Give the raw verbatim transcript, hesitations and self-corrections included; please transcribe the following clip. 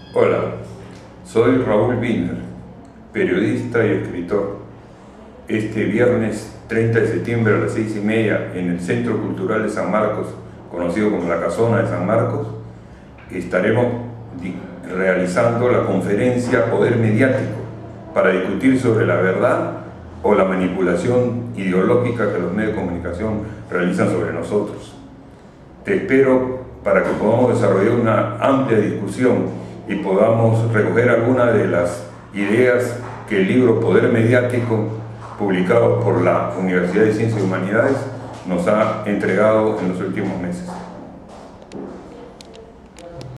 Hola, soy Raúl Wiener, periodista y escritor. Este viernes treinta de septiembre a las seis y media en el Centro Cultural de San Marcos, conocido como la Casona de San Marcos, estaremos realizando la conferencia Poder Mediático para discutir sobre la verdad o la manipulación ideológica que los medios de comunicación realizan sobre nosotros. Te espero para que podamos desarrollar una amplia discusión y podamos recoger algunas de las ideas que el libro Poder Mediático, publicado por la Universidad de Ciencias y Humanidades, nos ha entregado en los últimos meses.